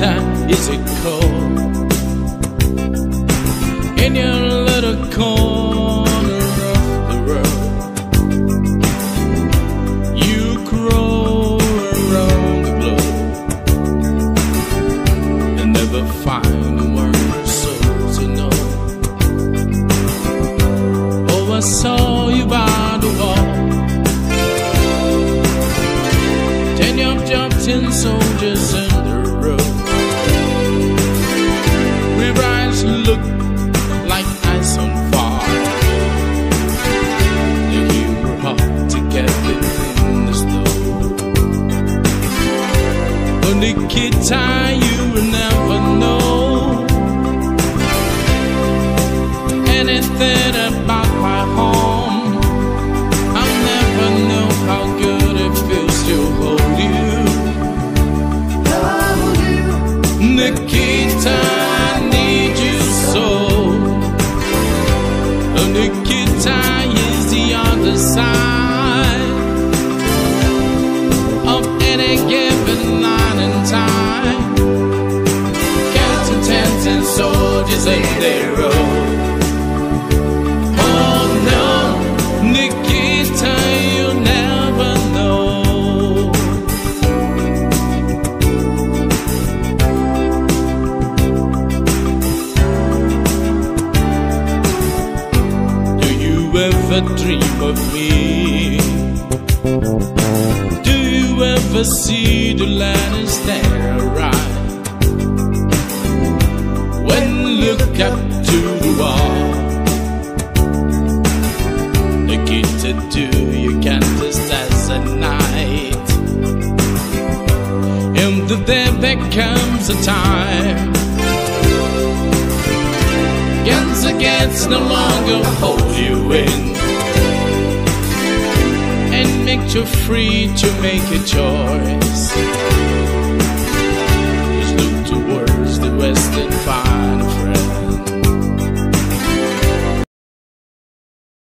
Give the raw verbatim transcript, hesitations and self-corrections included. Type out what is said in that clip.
Nikita, is it cold in your little corner of the road? You crawl around the globe and never find a word so to know. Oh, I saw you by the wall. Ten young jumped in soldiers in the road. River eyes look like ice on fire. And you were hard to get in the snow. But Nikita, you will never know anything about my home. I'll never know how good it feels to hold you. Nikita, I need you so. Oh, Nikita is the other side of any given line and time. Counting tents and soldiers in their row. Oh no, Nikita, you'll never know. Ever dream of me? Do you ever see the lanterns there arrive? When you look up to the wall, Nikita, do you can't just as a night? And then there comes a time guns against no longer hold you in, and make you free to make a choice.